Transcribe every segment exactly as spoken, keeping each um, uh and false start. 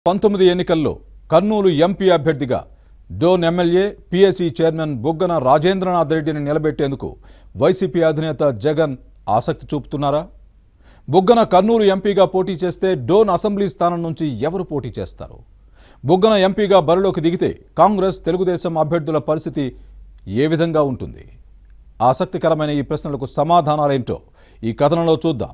పంతొమ్మిది ఎన్నికల్లో కర్నూలు ఎంపీ అభ్యర్థిగా Dhone MLA PSC chairman Buggana Rajendranath రెడ్డిని నిలబెట్టేందుకు వైసీపీ అధినేత జగన్ ఆసక్తి చూపుతున్నారా? బుగ్గన కర్నూలు ఎంపీగా పోటీ చేస్తే డోన్ అసెంబ్లీ స్థానం నుంచి ఎవరు పోటీ చేస్తారు? బుగ్గన ఎంపీగా బరిలోకి దిగితే కాంగ్రెస్ తెలుగుదేశం అభ్యర్థుల పరిస్థితి ఏ విధంగా ఉంటుంది? ఆసక్తికరమైన ఈ ప్రశ్నలకు సమాధానాలేంటో ఈ కథనంలో చూద్దాం.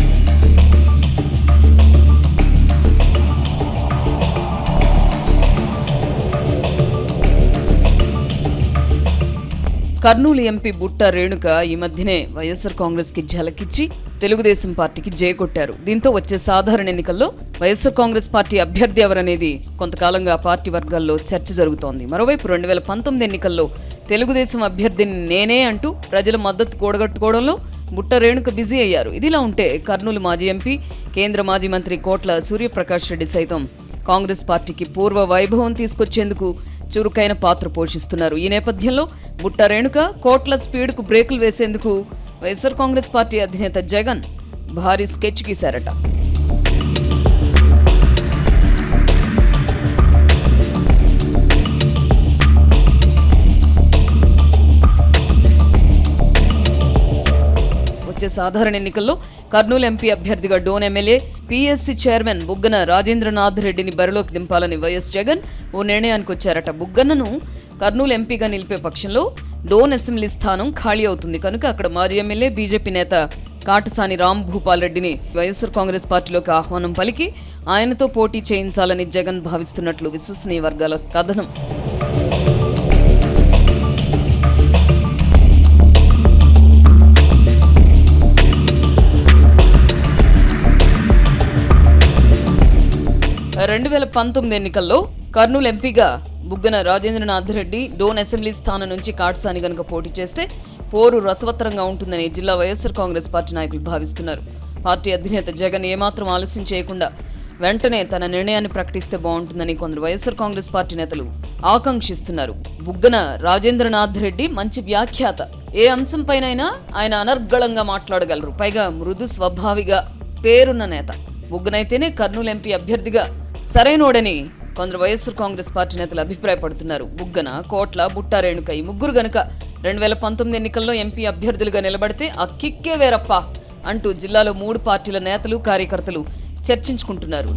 కర్నూలు ఎంపీ బుట్ట రేణుక ఈ మధ్యనే వైఎస్ఆర్ కాంగ్రెస్ కి ఝలకిచ్చి తెలుగుదేశం పార్టీకి జై కొట్టారు. దీంతో వచ్చే సాధారణ ఎన్నికల్లో వైఎస్ఆర్ కాంగ్రెస్ పార్టీ అభ్యర్థి ఎవరనేది కొంతకాలంగా పార్టీ వర్గాల్లో చర్చ జరుగుతోంది. మరోవైపు రెండు వేల పంతొమ్మిది ఎన్నికల్లో తెలుగుదేశం అభ్యర్థిని నేనే అంటూ ప్రజల మద్దతు కూడగట్టుకోవడంలో బుట్ట రేణుక బిజీ అయ్యారు. ఇదిలా ఉంటే కర్నూలు మాజీ ఎంపీ, కేంద్ర మాజీ మంత్రి కోట్ల సూర్యప్రకాష్ రెడ్డి సైతం కాంగ్రెస్ పార్టీకి పూర్వ వైభవం తీసుకొచ్చేందుకు చురుకైన పాత్ర పోషిస్తున్నారు. ఈ నేపథ్యంలో బుట్ట రేణుక కోట్ల స్పీడ్కు బ్రేకులు వేసేందుకు వైఎస్ఆర్ కాంగ్రెస్ పార్టీ అధినేత జగన్ భారీ స్కెచ్ గీశారట. వచ్చే సాధారణ ఎన్నికల్లో కర్నూలు ఎంపీ అభ్యర్థిగా Dhone MLA PSC chairman Buggana Rajendranath రెడ్డిని బరిలోకి దింపాలని వైఎస్ జగన్ ఓ నిర్ణయానికి వచ్చారట. బుగ్గన్నను కర్నూలు ఎంపీగా నిలిపే పక్షంలో డోన్ అసెంబ్లీ స్థానం ఖాళీ అవుతుంది కనుక అక్కడ మాజీ ఎమ్మెల్యే బీజేపీ నేత కాటసాని రామ్ భూపాల్ రెడ్డిని వైఎస్ఆర్ కాంగ్రెస్ పార్టీలోకి ఆహ్వానం పలికి ఆయనతో పోటీ చేయించాలని జగన్ భావిస్తున్నట్లు విశ్వసనీయ వర్గాల కథనం. రెండు వేల పంతొమ్మిది ఎన్నికల్లో కర్నూలు ఎంపీగా బుగ్గన రాజేంద్రనాథ్ రెడ్డి డోన్ అసెంబ్లీ స్థానం నుంచి కాటసాని గనుక పోటీ చేస్తే పోరు రసవత్తరంగా ఉంటుందని జిల్లా వైఎస్ఆర్ కాంగ్రెస్ పార్టీ నాయకులు భావిస్తున్నారు. పార్టీ అధినేత జగన్ ఏమాత్రం ఆలస్యం చేయకుండా వెంటనే తన నిర్ణయాన్ని ప్రకటిస్తే బాగుంటుందని కొందరు వైఎస్ఆర్ కాంగ్రెస్ పార్టీ నేతలు ఆకాంక్షిస్తున్నారు. బుగ్గన రాజేంద్రనాథ్ రెడ్డి మంచి వ్యాఖ్యాత. ఏ అంశంపైనైనా ఆయన అనర్గళంగా మాట్లాడగలరు. పైగా మృదు స్వభావిగా పేరున్న నేత. బుగ్గనైతేనే కర్నూలు ఎంపీ అభ్యర్థిగా సరైనోడని కొందరు వైఎస్ఆర్ కాంగ్రెస్ పార్టీ నేతలు అభిప్రాయపడుతున్నారు. బుగ్గన, కోట్ల, బుట్ట రేణుక ఈ ముగ్గురు గనుక రెండు వేల పంతొమ్మిది ఎన్నికల్లో ఎంపీ అభ్యర్థులుగా నిలబడితే ఆ కిక్కే వేరప్ప అంటూ జిల్లాలో మూడు పార్టీల నేతలు, కార్యకర్తలు చర్చించుకుంటున్నారు.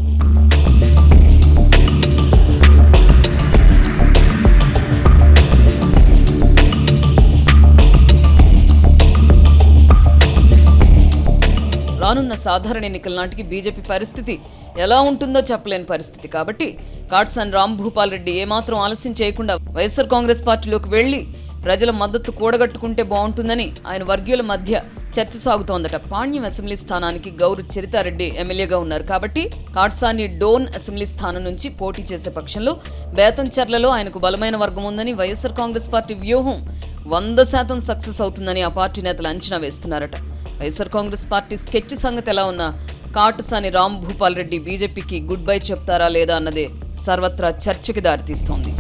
రానున్న సాధారణ ఎన్నికల నాటికి బీజేపీ పరిస్థితి ఎలా ఉంటుందో చెప్పలేని పరిస్థితి కాబట్టి కాటసాని రామ్ భూపాల్ రెడ్డి ఏమాత్రం ఆలస్యం చేయకుండా వైఎస్ఆర్ కాంగ్రెస్ పార్టీలోకి వెళ్లి ప్రజల మద్దతు కూడగట్టుకుంటే బాగుంటుందని ఆయన వర్గీయుల మధ్య చర్చ సాగుతోందట. పాణ్యం అసెంబ్లీ స్థానానికి గౌరు చరితారెడ్డి ఎమ్మెల్యేగా ఉన్నారు కాబట్టి కాటసాని డోన్ అసెంబ్లీ స్థానం నుంచి పోటీ చేసే పక్షంలో బేతంచెర్లలో ఆయనకు బలమైన వర్గం ఉందని వైఎస్ఆర్ కాంగ్రెస్ పార్టీ వ్యూహం వంద శాతం సక్సెస్ అవుతుందని ఆ పార్టీ నేతలు అంచనా వేస్తున్నారట. వైఎస్ఆర్ కాంగ్రెస్ పార్టీ స్కెచ్ సంగతి ఎలా ఉన్నా కాటసాని రామ్ భూపాల్ రెడ్డి బీజేపీకి గుడ్ బై చెప్తారా లేదా అన్నదే సర్వత్రా చర్చకి దారితీస్తోంది.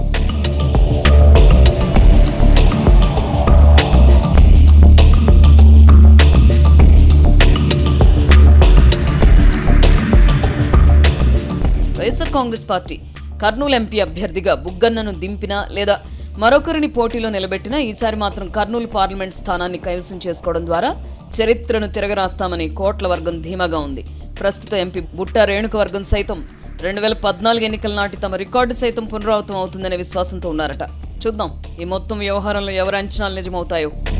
వైఎస్ఆర్ కాంగ్రెస్ పార్టీ కర్నూలు ఎంపీ అభ్యర్థిగా బుగ్గన్నను దింపినా లేదా మరొకరిని పోటీలో నిలబెట్టినా ఈసారి మాత్రం కర్నూలు పార్లమెంట్ స్థానాన్ని కైవసం చేసుకోవడం ద్వారా చరిత్రను తిరగరాస్తామని కోట్ల వర్గం ధీమాగా ఉంది. ప్రస్తుత ఎంపీ బుట్ట రేణుక వర్గం సైతం రెండు వేల పద్నాలుగు ఎన్నికల నాటి తమ రికార్డు సైతం పునరావృతం అవుతుందనే విశ్వాసంతో ఉన్నారట. చూద్దాం ఈ మొత్తం వ్యవహారంలో ఎవరి అంచనాలు నిజమవుతాయో.